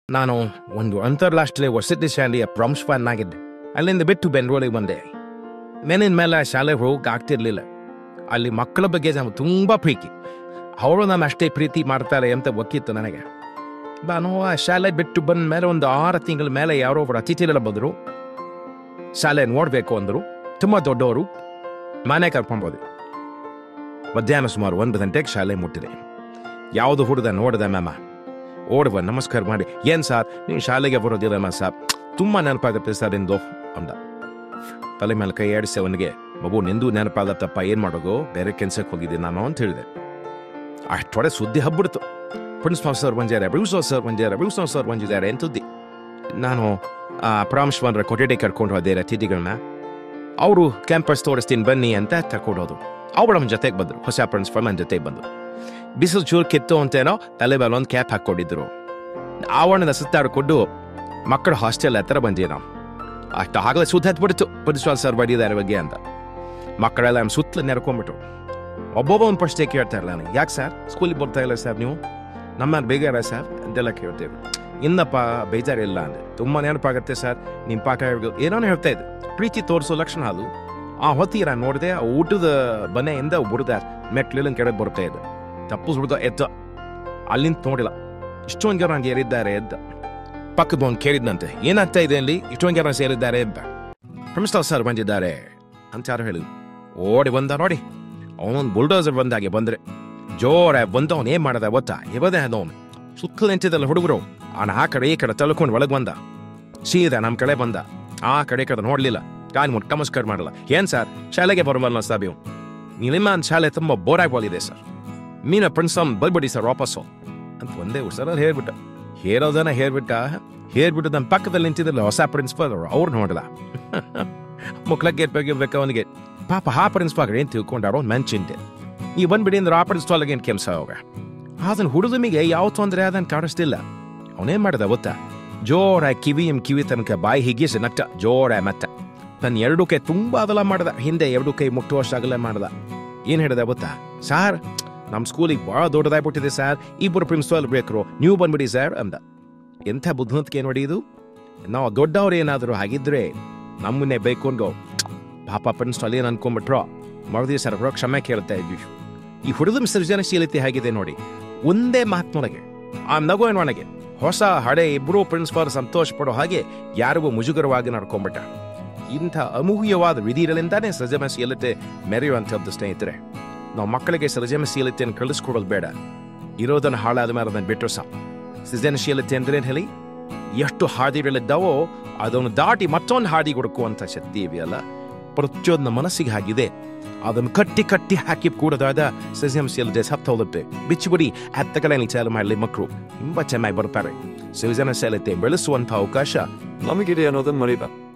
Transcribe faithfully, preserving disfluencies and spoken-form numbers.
ನಾನು ಒಂದು ಅಂತಾರಾಷ್ಟ್ರೀಯ ವಸತಿ ಶಾಲೆಯ ಪ್ರಾಂಶುಪಾಲನಾಗಿದ್ದೆ. ಅಲ್ಲಿಂದ ಬಿಟ್ಟು ಬೆಂಗಳೂರಿಗೆ ಬಂದೆ. ಮೇಲಿನ ಮೇಲೆ ಶಾಲೆಗೆ ಹೋಗಕ್ಕೆ ಆಗ್ತಿರ್ಲಿಲ್ಲ. ಅಲ್ಲಿ ಮಕ್ಕಳ ಬಗ್ಗೆ ನಾವು ತುಂಬ ಪ್ರೀತಿ. ಅವರು ನಾನು ಅಷ್ಟೇ ಪ್ರೀತಿ ಮಾಡ್ತಾರೆ ಅಂತ ಗೊತ್ತಿತ್ತು ನನಗೆ. ನಾನು ಆ ಶಾಲೆ ಬಿಟ್ಟು ಬಂದ ಮೇಲೆ ಒಂದು ಆರು ತಿಂಗಳ ಮೇಲೆ ಯಾರೋ ಒಬ್ಬರು ಅತಿಥಿಗಳ ಬಂದರು. ಶಾಲೆ ನೋಡಬೇಕು ಅಂದರು. ತುಂಬ ದೊಡ್ಡವರು. ಮನೆ ಕರ್ಕೊಂಬೋದು. ಮಧ್ಯಾಹ್ನ ಸುಮಾರು ಒಂದು ಗಂಟೆಗೆ ಶಾಲೆ ಮುಟ್ಟಿದೆ. ಯಾವುದು ಹುಡುಗ ನೋಡಿದೆ ಮ್ಯಾಮ. ಓಡುವ ನಮಸ್ಕಾರ ಮಾಡಿ, ಏನು ಸಾರ್ ನೀವು ಶಾಲೆಗೆ ಬರೋದಿಲ್ಲ ಸಾರ್, ತುಂಬ ನೆನಪಾಗುತ್ತೆ ಸರ್ ಎಂದು ಅಂದ. ತಲೆ ಮೇಲೆ ಕೈ ಆಡಿಸಿ ಅವನಿಗೆ, ಮಗು ನಿಂದು ನೆನಪಾಗತ್ತಪ್ಪ, ಏನು ಮಾಡೋದು, ಬೇರೆ ಕೆಲ್ಸಕ್ಕೆ ಹೋಗಿದ್ದೀನಿ ನಾನು ಅಂತ ಹೇಳಿದೆ. ಅಷ್ಟೊಡೆ ಸುದ್ದಿ ಹಬ್ಬಿಡ್ತು. ಪ್ರಿನ್ಸಿಪಾಲ್ ಸರ್ ಬಂದಿದ್ದಾರೆ, ಬ್ಯೂಸೋ ಸರ್ ಬಂದಿದ್ದಾರೆ, ಬ್ಯೂಸೋ ಸರ್ ಬಂದಿದ್ದಾರೆ ಎಂತದ್ದಿ. ನಾನು ಆ ಪ್ರಾಂಶುಪಾಲರ ಕೊಠಡಿ ಕರ್ಕೊಂಡು ಹೋದೆ ಅತಿಥಿಗಳನ್ನ. ಅವರು ಕ್ಯಾಂಪಸ್ ತೋರಿಸ್ತೀನಿ ಬನ್ನಿ ಅಂತ ತಗೊಂಡೋದು. ಅವಳು ನಮ್ಮ ಜೊತೆಗೆ ಬಂದರು. ಹೊಸ ಪ್ರಿನ್ಸಿಪಾಲ್ ನನ್ನ ಜೊತೆಗೆ ಬಂದರು. ಬಿಸಿಲು ಚೂರು ಕಿತ್ತು ಅಂತೇನೋ ತಲೆ ಮೇಲೆ ಒಂದು ಕ್ಯಾಪ್ ಹಾಕ್ಕೊಂಡಿದ್ರು. ಆವರಣದ ಸುತ್ತಾಡಿಕೊಂಡು ಮಕ್ಕಳ ಹಾಸ್ಟೆಲ್ ಹತ್ರ ಬಂದಿವಿ ನಾವು. ಅಷ್ಟು ಆಗಲೇ ಸುತ್ತ ಹತ್ಬಿಡ್ತು ಪ್ರಿನ್ಸಿಪಾಲ್ ಸರ್ ಬಡಿದಾರೆ ಬಗ್ಗೆ ಅಂತ. ಮಕ್ಕಳೆಲ್ಲ ನಮ್ಮ ಸುತ್ತಲೂ ನೆರ್ಕೊಂಡ್ಬಿಟ್ರು. ಒಬ್ಬೊಬ್ಬ ಒಂದು ಪ್ರಶ್ನೆ ಕೇಳ್ತಾ ಇಲ್ಲ ನನಗೆ, ಯಾಕೆ ಸರ್ ಸ್ಕೂಲಿಗೆ ಬರ್ತಾ ಇಲ್ಲ ಸರ್ ನೀವು, ನಮ್ಮ ಬೇಜಾರ ಸರ್ ಅಂತೆಲ್ಲ ಕೇಳ್ತೇವೆ. ಇನ್ನಪ್ಪ ಬೇಜಾರಿಲ್ಲ ಅಂದರೆ, ತುಂಬ ನೆನಪಾಗುತ್ತೆ ಸರ್ ನಿಮ್ಮ ಪಾಕ ಏನೋ ಹೇಳ್ತಾ ಇದ್ದೆ. ಪ್ರೀತಿ ತೋರಿಸೋ ಲಕ್ಷಣ ಅದು. ಆ ಹೊತ್ತಿಗೆ ನಾನು ನೋಡಿದೆ, ಆ ಊಟದ ಮನೆಯಿಂದ ಬುಡ್ದ ಮೆಟ್ಲಿನ ಕೆಳಗೆ ಬರ್ತಾ ಇದ್ದೆ. ತಪ್ಪು ಸುಡ್ದ ಎದ್ದ. ಅಲ್ಲಿಂದ ನೋಡಿಲ್ಲ, ಇಷ್ಟೊಂದು ಜನ ಸೇರಿದ್ದಾರೆ ಎದ್ದ. ಪಕ್ಕದ ಒಂದು ಕೇಳಿದ್ನಂತೆ, ಏನಾಗ್ತಾ ಇದೆ ಅಲ್ಲಿ, ಇಷ್ಟೊಂದು ಜನ ಸೇರಿದ್ದಾರೆ ಅಂತ. ಪ್ರಿನ್ಸಿಪಾಲ್ ಸರ್ ಬಂದಿದ್ದಾರೆ ಅಂತ ಯಾರು ಹೇಳಿದ್ರು. ಓಡಿ ಬಂದ ನೋಡಿ, ಅವನೊಂದು ಬುಲ್ಡೋಸರ್ ಬಂದಾಗೆ ಬಂದ್ರೆ ಜೋರ ಬಂದ. ಅವನು ಏನ್ ಮಾಡದ ಗೊತ್ತಾ, ಇವದೇ ಅವನು ಸುತ್ತಲ ನಿಂತಿದ್ದಲ್ಲ ಹುಡುಗರು. ಅವನ ಆ ಕಡೆ ಈ ಕಡೆ ತಳ್ಕೊಂಡು ಒಳಗೆ ಬಂದ. ಸೀದಾ ನಮ್ಮ ಕಡೆ ಬಂದ. ಆ ಕಡೆ ಕಡೆ ನೋಡ್ಲಿಲ್ಲ, ಕಾನ್ ಮುಟ್ಟು ನಮಸ್ಕಾರ ಮಾಡಲ್ಲ. ಏನ್ ಸರ್ ಶಾಲೆಗೆ ಬರಬಲ್ಲ ಸರ್ ನೀವು, ನಿಮ್ಮ ಶಾಲೆ ತುಂಬ ಬೋರಾಗಿ ಹೋಗಿದೆ ಸರ್, ಮೀನ ಪ್ರಿನ್ಸಿಪಾಲ್ ಬರ್ಬಿಡಿ ಸರ್ ವಾಪಸ್ಸು ಅಂತ ಒಂದೇ ಸರಲ್ಲಿ ಹೇಳ್ಬಿಟ್ಟ. ಹೇರೋದನ್ನ ಹೇಳ್ಬಿಟ್ಟ. ಹೇಳ್ಬಿಟ್ಟು ನಮ್ಮ ಪಕ್ಕದಲ್ಲಿ ನಿಂತಿದ್ರಲ್ಲ ಹೊಸ ಪ್ರಿನ್ಸಿಪಾಲ್ ಅವರು, ಅವ್ರು ನೋಡಲ್ಲ. ಮುಕ್ಳಕ್ಕೆ ಬೇಕು ಅವನಿಗೆ. ಪಾಪ ಆ ಪ್ರಿನ್ಸಿಪಾಲ್ ಏನು ತಿಳ್ಕೊಂಡಾರೋ ಒಂದು ಮೆಂಚಿಂತೆ. ಈ ಬಂದ್ಬಿಡಿ ಅಂದ್ರೆ ಆ ಪ್ರಿನ್ಸಿಪಾಲ್ಗೆ ಏನು ಕೆಲ್ಸ ಅವಾಗ. ಅದನ್ನ ಹುಡುಗಮಿಗೆ ಯಾವ ತೊಂದರೆ ಅದನ್ನು ಕಾಣಿಸ್ತಿಲ್ಲ. ಅವನೇನ್ ಮಾಡ್ದ ಗೊತ್ತಾ, ಜೋರ ಕಿವಿ ಎಂ ಕಿವಿ ತನಕ ಬಾಯಿ ಹಿಗ್ಗಿಸಿ ನಟ್ಟ ಜೋರ ಮತ್ತ. ತನ್ನ ಎರಡು ಕೈ ತುಂಬ ಅದೆಲ್ಲ ಮಾಡ್ದ. ಹಿಂದೆ ಎರಡು ಕೈ ಮುಟ್ಟುವಷ್ಟಾಗಲ್ಲ ಮಾಡ್ದ. ಏನು ಹೇಳಿದ ಗೊತ್ತಾ, ಸಾರ್ ನಮ್ಮ ಸ್ಕೂಲಿಗೆ ಭಾಳ ದೊಡ್ಡದಾಗ್ಬಿಟ್ಟಿದೆ ಸರ್, ಇಬ್ಬರು ಪ್ರಿನ್ಸಿಪಾಲ್ ಬೇಕರು, ನೀವು ಬಂದ್ಬಿಡಿ ಸರ್ ಅಂದ. ಎಂಥ ಬುದ್ಧಿವಂತಿಕೆ ನೋಡಿ ಇದು. ನಾವು ದೊಡ್ಡವ್ರು ಏನಾದರೂ ಆಗಿದ್ರೆ ನಮ್ಮನ್ನೇ ಬೈಕೊಂಡು ಪಾಪ ಪ್ರಿನ್ಸಿಪಾಲ್ ಏನು ಅನ್ಕೊಂಡ್ಬಿಟ್ರೋ ಮರುದಿವ್ಸ ಸರ್ ಬರೋ ಕ್ಷಮೆ ಕೇಳ್ತಾ ಇದ್ವಿ. ಈ ಹುಡುಗನ ಸೃಜನಶೀಲತೆ ಆಗಿದೆ ನೋಡಿ. ಒಂದೇ ಮಾತಿನೊಳಗೆ ಆ ನಗುವನೊಳಗೆ ಹೊಸ ಹಳೆ ಇಬ್ಬರು ಪ್ರಿನ್ಸಿಪಾಲ್ ಸಂತೋಷ ಪಡೋ ಹಾಗೆ ಯಾರಿಗೂ ಮುಜುಗರವಾಗಿ ನಡ್ಕೊಂಡ್ಬಿಟ್ಟ. ಇಂಥ ಅಮೂಲ್ಯವಾದ ವಿಧಿಗಳಿಂದಾನೇ ಸೃಜನಶೀಲತೆ ಮೆರೆಯುವಂಥದ್ದು ಸ್ನೇಹಿತರೆ. ನಾವು ಮಕ್ಕಳಿಗೆ ಸೃಜನಶೀಲತೆಯನ್ನು ಕಳಿಸ್ಕೊಡೋದು ಬೇಡ. ಇರೋದನ್ನು ಹಾಳಾದ ಮೇಲೆ ಅದನ್ನು ಬಿಟ್ಟರು ಸಹ. ಸೃಜನಶೀಲತೆ ಅಂದ್ರೆ ಹೇಳಿ, ಎಷ್ಟು ಹಾದಿಗಳಿದ್ದಾವೋ ಅದನ್ನು ದಾಟಿ ಮತ್ತೊಂದು ಹಾದಿ ಹುಡುಕುವಂಥ ಶಕ್ತಿ ಇದೆಯಲ್ಲ, ಪ್ರತಿಯೊಂದು ಮನಸ್ಸಿಗೆ ಆಗಿದೆ. ಅದನ್ನು ಕಟ್ಟಿ ಕಟ್ಟಿ ಹಾಕಿ ಕೂಡದಾದ ಸೃಜನಶೀಲತೆ ಸತ್ತು ಹೋಗುತ್ತೆ. ಬಿಚ್ಚುಬಿಡಿ ಹತ್ತಗಳಲ್ಲಿ ಚಾಲು ಮಾಡಲಿ, ಮಕ್ಕಳು ತುಂಬ ಚೆನ್ನಾಗಿ ಬರ್ತಾರೆ. ಸೃಜನಶೀಲತೆ ಬೆಳೆಸುವಂಥ ಅವಕಾಶ ನಮಗಿದೆ ಅನ್ನೋದನ್ನು ಮರಿಬ